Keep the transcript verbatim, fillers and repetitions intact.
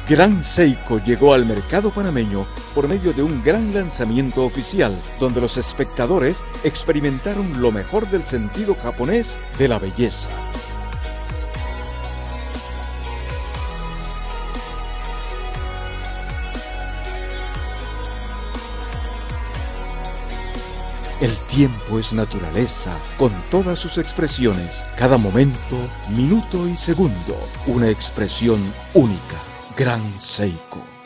Gran Seiko llegó al mercado panameño por medio de un gran lanzamiento oficial, donde los espectadores experimentaron lo mejor del sentido japonés de la belleza. El tiempo es naturaleza, con todas sus expresiones, cada momento, minuto y segundo, una expresión única. Gran Seiko.